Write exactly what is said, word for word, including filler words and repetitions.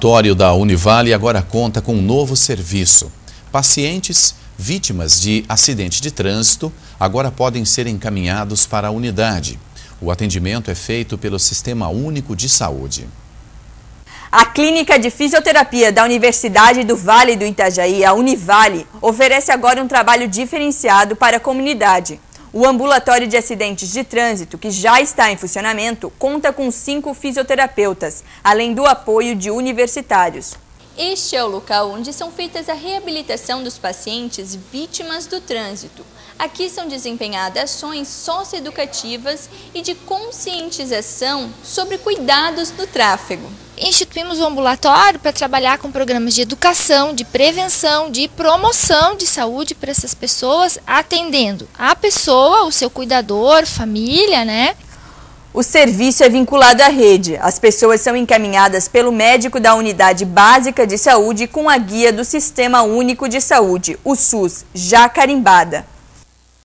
ambulatório da Univale agora conta com um novo serviço. Pacientes vítimas de acidente de trânsito agora podem ser encaminhados para a unidade. O atendimento é feito pelo Sistema Único de Saúde. A Clínica de Fisioterapia da Universidade do Vale do Itajaí, a Univale, oferece agora um trabalho diferenciado para a comunidade. O ambulatório de acidentes de trânsito, que já está em funcionamento, conta com cinco fisioterapeutas, além do apoio de universitários. Este é o local onde são feitas a reabilitação dos pacientes vítimas do trânsito. Aqui são desempenhadas ações socioeducativas e de conscientização sobre cuidados no tráfego. Instituímos o ambulatório para trabalhar com programas de educação, de prevenção, de promoção de saúde para essas pessoas, atendendo a pessoa, o seu cuidador, família, né? O serviço é vinculado à rede. As pessoas são encaminhadas pelo médico da Unidade Básica de Saúde com a guia do Sistema Único de Saúde, o SUS, já carimbada.